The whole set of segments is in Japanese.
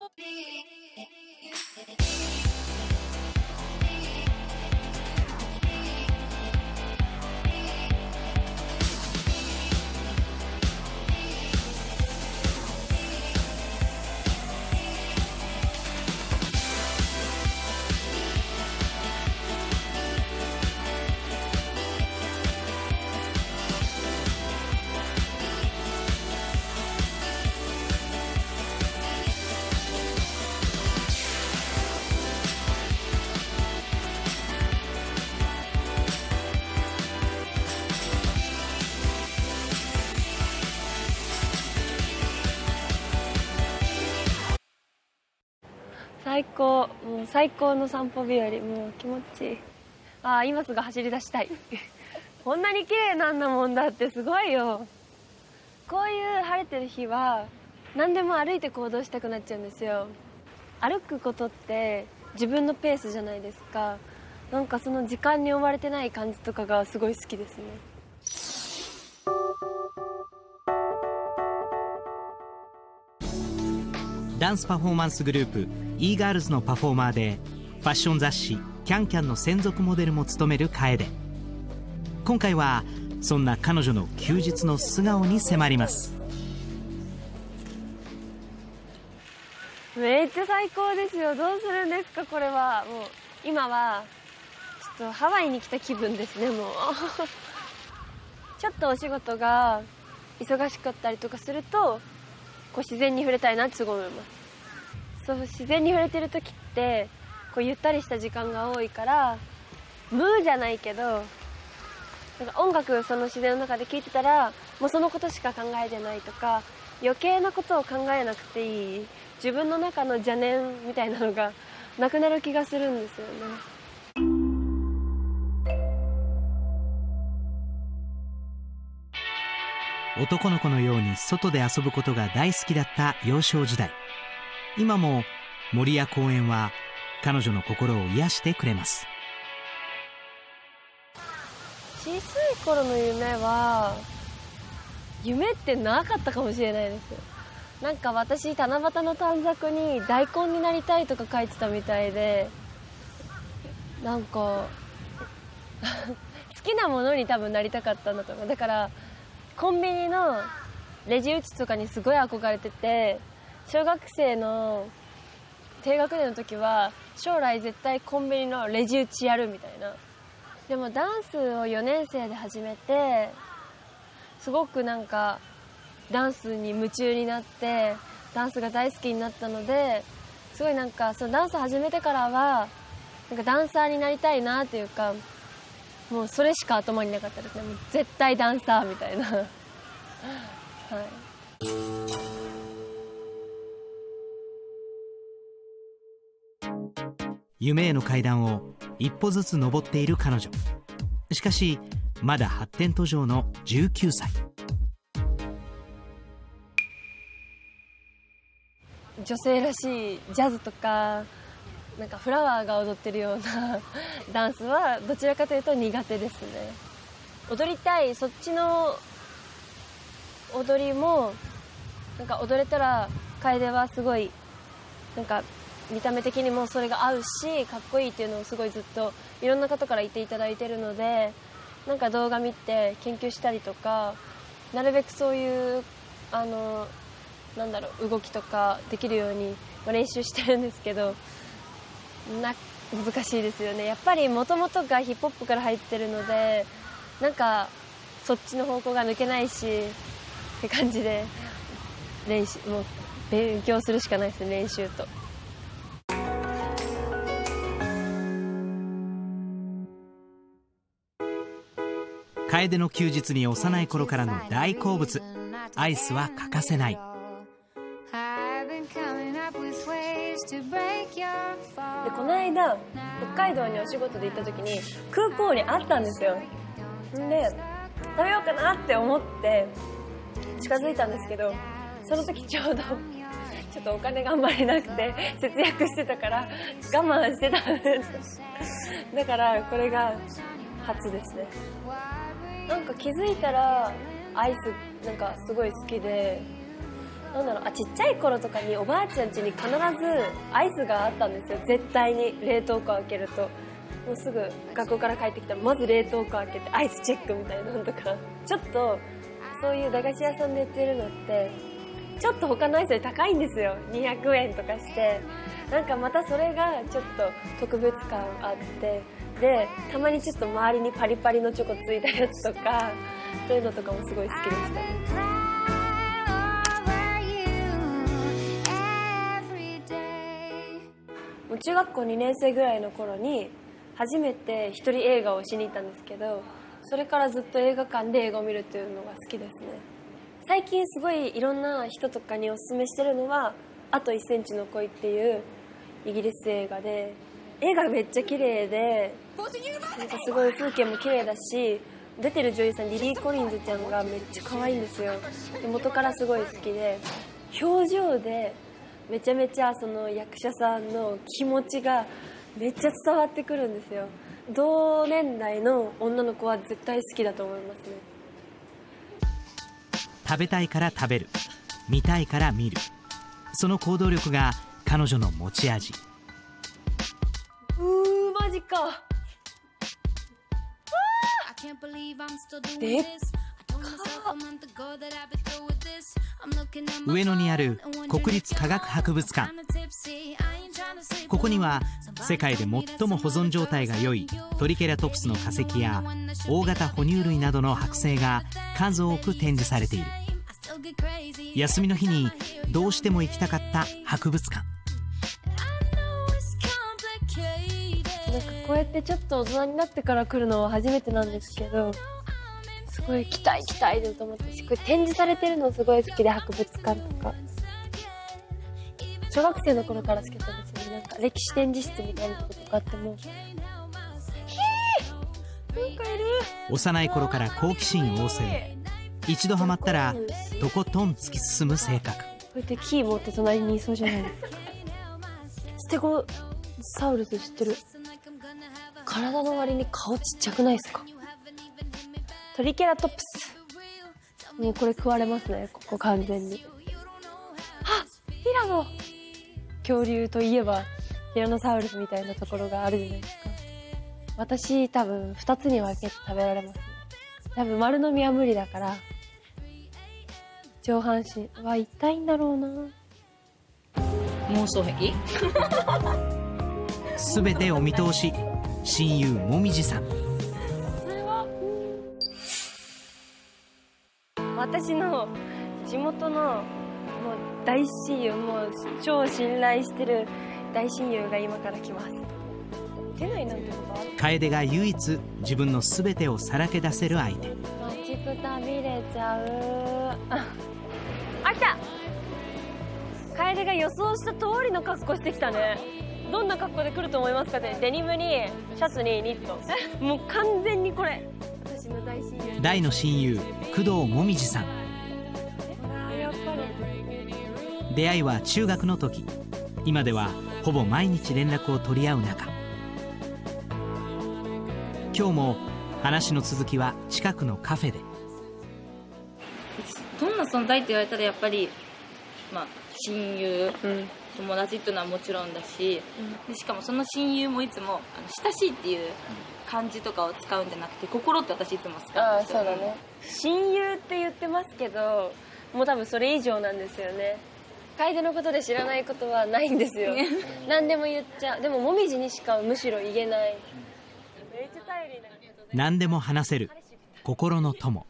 最高、もう最高の散歩日和、もう気持ちいい。ああ、今すぐ走り出したい。こんなに綺麗なんだもんだって、すごいよ。こういう晴れてる日は何でも歩いて行動したくなっちゃうんですよ。歩くことって自分のペースじゃないですか。なんかその時間に追われてない感じとかがすごい好きですね。 ダンスパフォーマンスグループ e-girls のパフォーマーでファッション雑誌「CanCan」の専属モデルも務める楓。今回はそんな彼女の休日の素顔に迫ります。 めっちゃ最高ですよ。どうするんですかこれは。もう今はちょっとハワイに来た気分ですね。もうちょっとお仕事が忙しかったりとかするとこう自然に触れたいなってすごい思います。そう、自然に触れてる時ってこうゆったりした時間が多いから無じゃないけど、なんか音楽その自然の中で聴いてたらもうそのことしか考えてないとか、余計なことを考えなくていい自分の中の邪念みたいなのがなくなる気がするんですよね。 男の子のように外で遊ぶことが大好きだった幼少時代。今も森や公園は彼女の心を癒してくれます。 小さい頃の夢ってなかったかもしれないです。なんか私七夕の短冊に大根になりたいとか書いてたみたいで、なんか好きなものに多分なりたかったんだと思う。だからコンビニのレジ打ちとかにすごい憧れてて、小学生の低学年の時は将来絶対コンビニのレジ打ちやるみたいな。でもダンスを4年生で始めてすごくなんかダンスに夢中になってダンスが大好きになったので、すごいなんかそのダンス始めてからはなんかダンサーになりたいなっていうか、もうそれしか頭になかったですね。もう絶対ダンサーみたいなはい。 夢への階段を一歩ずつ登っている彼女。しかしまだ発展途上の19歳。 女性らしいジャズとかなんかフラワーが踊ってるようなダンスはどちらかというと苦手ですね。踊りたい、そっちの踊りもなんか踊れたら楓はすごいなんか見た目的にもそれが合うしかっこいいっていうのをすごいずっといろんな方から言っていただいてるので、なんか動画見て研究したりとか、なるべくそういうなんだろう動きとかできるように練習してるんですけど、難しいですよね。やっぱりもともとがヒップホップから入ってるので、なんかそっちの方向が抜けないしって感じでもう勉強するしかないですね、練習と。 楓の休日に幼い頃からの大好物アイスは欠かせない。 でこの間北海道にお仕事で行った時に空港にあったんですよ。で食べようかなって思って近づいたんですけど、その時ちょうどちょっとお金があんまりなくて節約してたから我慢してたんですだからこれが初ですね。なんか気づいたらアイスなんかすごい好きで、 なんだろう、ちっちゃい頃とかにおばあちゃん家に必ずアイスがあったんですよ。絶対に冷凍庫開けると、もうすぐ学校から帰ってきたらまず冷凍庫開けてアイスチェックみたいなのとか、ちょっとそういう駄菓子屋さんで売ってるのってちょっと他のアイスより高いんですよ。200円とかして、なんかまたそれがちょっと特別感あって、でたまにちょっと周りにパリパリのチョコついたやつとか、そういうのとかもすごい好きでしたね。もう中学校2年生ぐらいの頃に初めて一人映画をしに行ったんですけど、それからずっと映画館で映画を見るっていうのが好きですね。最近すごいいろんな人とかにおすすめしてるのはあと1センチの恋っていうイギリス映画で、絵がめっちゃ綺麗で、なんかすごい風景も綺麗だし、出てる女優さんリリー・コリンズちゃんがめっちゃ可愛いんですよ。で元からすごい好きで、表情でめちゃめちゃその役者さんの気持ちがめっちゃ伝わってくるんですよ。同年代の女の子は絶対好きだと思いますね。 食べたいから食べる、見たいから見る、その行動力が彼女の持ち味。 マジか。でっか。 上野にある国立科学博物館。ここには世界で最も保存状態が良いトリケラトプスの化石や大型哺乳類などの剥製が数多く展示されている。休みの日にどうしても行きたかった博物館。 なんかこうやってちょっと大人になってから来るのは初めてなんですけど、すごい来たいと思ったし、これ展示されてるのすごい好きで、博物館とか小学生の頃から好きだったんですよね。なんか歴史展示室みたいなとこがあっても、なんかいる。 幼い頃から好奇心旺盛、一度ハマったらとことん突き進む性格。 こうやってキー持って隣にいそうじゃないですか。ステゴサウルス知ってる？体の割に顔ちっちゃくないですか？トリケラトプス。もうこれ食われますね、ここ完全に。あ、ティラノ。恐竜といえばティラノサウルスみたいなところがあるじゃないですか。私多分2つに分けて食べられますね。多分丸飲みは無理だから、上半身は痛いんだろうな。 妄想癖すべてお見通し、親友もみじさん。 私の地元のもう大親友、もう超信頼してる大親友が今から来ます。出ないなんてことある？ 楓が唯一自分のすべてをさらけ出せる相手。 待ちくたびれちゃう。あ、来た。楓が予想した通りの格好してきたね。どんな格好で来ると思いますかね。デニムにシャツにニット。もう完全にこれ。私の大親友。 大の親友工藤もみじさん。 やっぱり。 出会いは中学の時。今ではほぼ毎日連絡を取り合う仲。今日も話の続きは近くのカフェで。 どんな存在って言われたらやっぱり、親友、友達っていうのはもちろんだし、でしかもその親友もいつも親しいっていう漢字とかを使うんじゃなくて、心って私いつも使うんですよ。 そうだね。親友って言ってますけど、もう多分それ以上なんですよね。楓のことで知らないことはないんですよ。何でも言っちゃう。でももみじにしかむしろ言えない。めっちゃ頼りな。 何でも話せる心の友。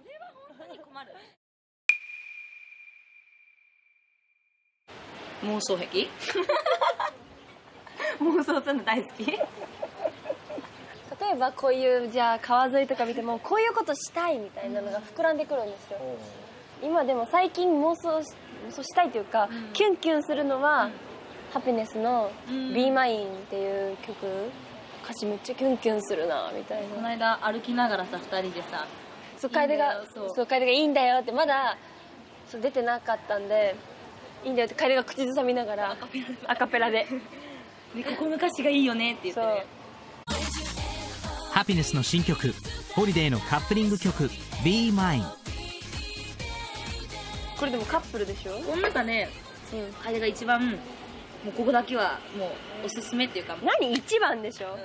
妄想癖妄想するの大好き。 例えばこういうじゃあ川沿いとか見てもこういうことしたいみたいなのが膨らんでくるんですよ。今でも最近妄想したいというか、キュンキュンするのは、ハピネスの Be Mine っていう曲、歌詞めっちゃキュンキュンするなみたいな。 この間歩きながらさ、2人でさ、 楓がいいんだよって、まだ出てなかったんで、いいんだよって楓が口ずさみながらアカペラでで、ここの歌詞がいいよねって言ってね。 ハピネスの新曲ホリデーのカップリング曲 Be Mine。 これでもカップルでしょ。 この中ね、楓が一番もうここだけはもうおすすめっていうか、 何一番でしょ、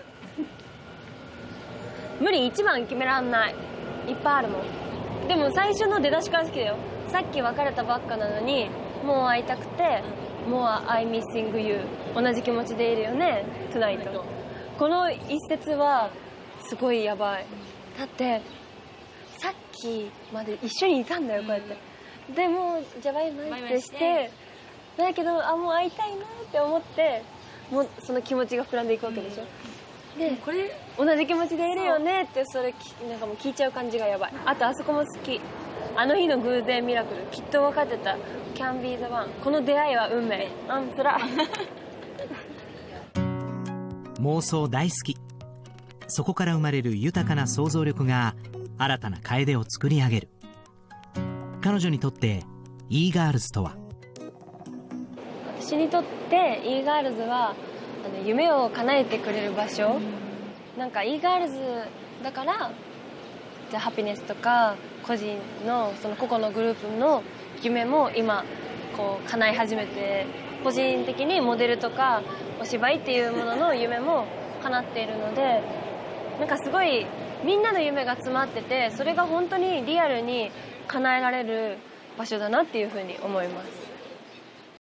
無理、一番決めらんない、いっぱいあるもん。でも最初の出だしから好きだよ。さっき別れたばっかなのにもう会いたくて、もう I'm missing you、 同じ気持ちでいるよね tonight。 この一節はすごいやばい。だってさっきまで一緒にいたんだよ、こうやって。でもじゃあバイバイってして、だけどもう会いたいなって思って、もうその気持ちが膨らんでいくわけでしょ。でこれ同じ気持ちでいるよねって、それなんかもう聞いちゃう感じがやばい。あとあそこも好き、あの日の偶然ミラクル、きっと分かってた Can be the one、 この出会いは運命。つら妄想大好き。そこから生まれる豊かな想像力が新たな楓を作り上げる。彼女にとって e-girls とは。 私にとって e-girls は夢を叶えてくれる場所。なんか e-girls だからじゃあハピネスとか個人のその個々のグループの夢も今こう叶い始めて、個人的にモデルとかお芝居っていうものの夢も叶っているので、なんかすごいみんなの夢が詰まってて、それが本当にリアルに叶えられる場所だなっていうふうに思います。